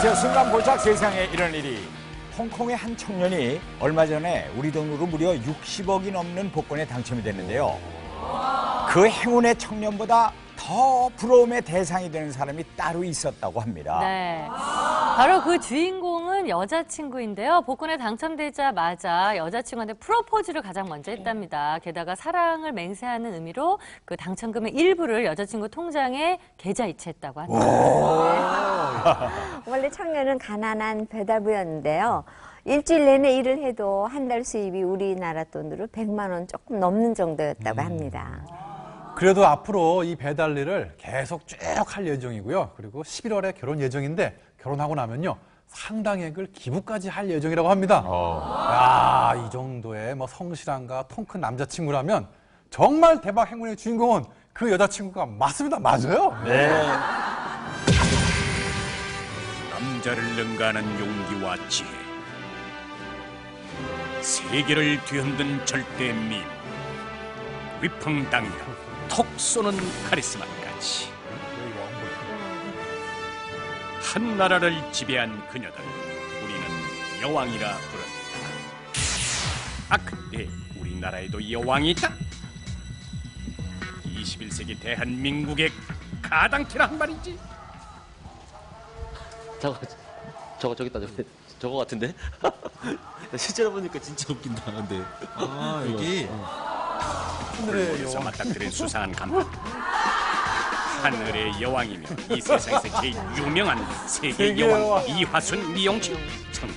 안녕하세요. 순간포착 세상에 이런 일이. 홍콩의 한 청년이 얼마 전에 우리 돈으로 무려 60억이 넘는 복권에 당첨이 됐는데요. 그 행운의 청년보다 더 부러움의 대상이 되는 사람이 따로 있었다고 합니다. 네, 바로 그 주인공은 여자친구인데요. 복권에 당첨되자마자 여자친구한테 프로포즈를 가장 먼저 했답니다. 게다가 사랑을 맹세하는 의미로 그 당첨금의 일부를 여자친구 통장에 계좌 이체했다고 합니다. 원래 청년은 가난한 배달부였는데요. 일주일 내내 일을 해도 한 달 수입이 우리나라 돈으로 100만 원 조금 넘는 정도였다고 합니다. 그래도 앞으로 이 배달 일을 계속 쭉 할 예정이고요. 그리고 11월에 결혼 예정인데 결혼하고 나면요. 상당액을 기부까지 할 예정이라고 합니다. 야, 이 정도의 성실함과 통 큰 남자친구라면 정말 대박 행운의 주인공은 그 여자친구가 맞습니다. 맞아요? 네. 남자를 능가하는 용기와 지혜, 세계를 뒤흔든 절대 민, 위풍당겨 톡 쏘는 카리스마까지 한 나라를 지배한 그녀들, 우리는 여왕이라 부른다. 아, 근데 우리나라에도 여왕이 있다. 21세기 대한민국의 가당키란 말이지. 저기 있다. 저거 같은데? 실제로 보니까 진짜 웃긴다. 근데 여기 하늘의 여왕에서 맞닥뜨린 수상한 간판. 하늘의 여왕이며 이 세상에서 제일 유명한 세계 여왕 이화순 미용실. 정말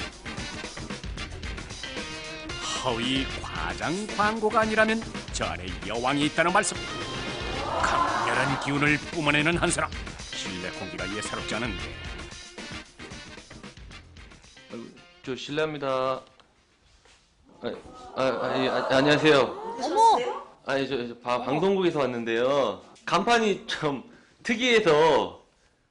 허위 과장 광고가 아니라면 저 안에 여왕이 있다는 말씀. 강렬한 기운을 뿜어내는 한 사람. 실내 공기가 예사롭지 않은데. 저 실례합니다. 안녕하세요. 어머! 저 방송국에서 왔는데요. 간판이 좀 특이해서.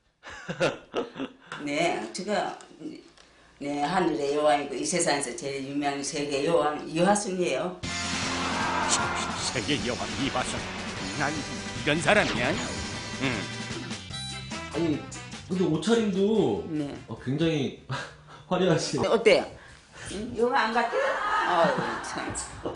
네, 제가 하늘의 여왕이고 이 세상에서 제일 유명한 세계 여왕 이화순이에요. 세계 여왕 이화순. 아니, 이런 사람이야? 응. 아니 근데 옷차림도 네. 굉장히 화려하시네. 어때요? 여왕 안 같아요? 참.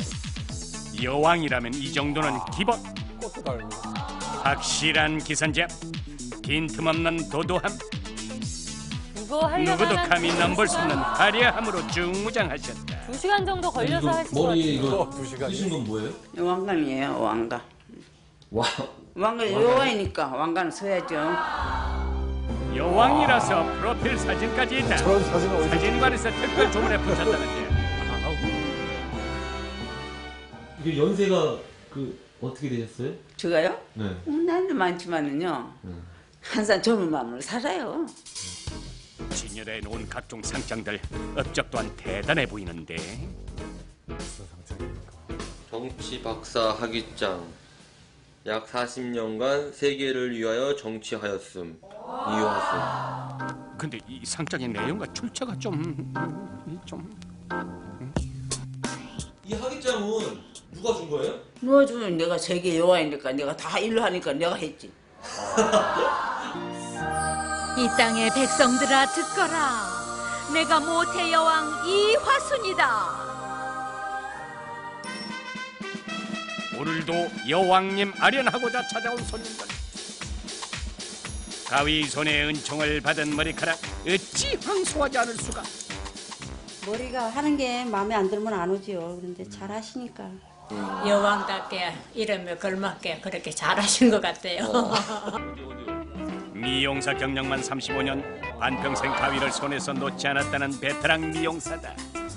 여왕이라면 이 정도는 기본. 꽃도 달고. 확실한 기선제압, 빈틈없는 도도함, 이거 하려면 누구도 한 감히 넘볼 수 없는 화려함으로 중무장하셨다. 2시간 정도 걸려서 하신 것 머리에 같아요. 이거 2시간이. 쓰신 건 뭐예요? 왕관이에요, 왕관. 와. 왕관 여왕이니까 왕관을 써야죠. 여왕이라서 프로필 사진까지 있다. 저런 사진은 어디서 사진관에서 특별 조문에 붙였다는데. 이게 연세가 어떻게 되셨어요? 제가요? 네. 나이도 많지만은요. 항상 젊은 마음으로 살아요. 진열해 놓은 각종 상장들, 업적 또한 대단해 보이는데. 정치 박사 학위장. 약 40년간 세계를 위하여 정치하였음. 이화순. 근데 이 상장의 내용과 출처가 좀... 이 학위장은 누가 준 거예요? 누워주면 내가 세계 여왕이니까 내가 다 일로 하니까 내가 했지. 이 땅의 백성들아 듣거라. 내가 모태 여왕 이화순이다. 오늘도 여왕님 아련하고자 찾아온 손님들. 가위 손에 은총을 받은 머리카락 어찌 황송하지 않을 수가. 머리가 하는 게 마음에 안 들면 안 오지요. 그런데 잘 하시니까. 여왕답게 이름에 걸맞게 그렇게 잘하신 것 같아요. 미용사 경력만 35년, 반평생 가위를 손에서 놓지 않았다는 베테랑 미용사다.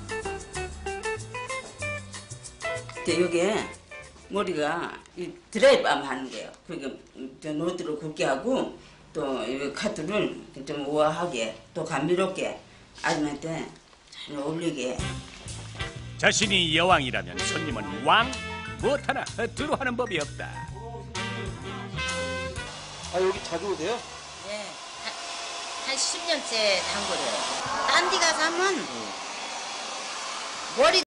여기에 머리가 드라이브암 하는 거예요. 그러니까 노트를 굵게 하고 또 이 카트를 좀 우아하게 또 감미롭게 아줌마한테 잘 어울리게. 자신이 여왕이라면 손님은 왕, 무엇 하나 허투루 하는 법이 없다. 여기 자주 오세요? 네, 한 10년째 단골이에요. 딴 데 가서 하면 머리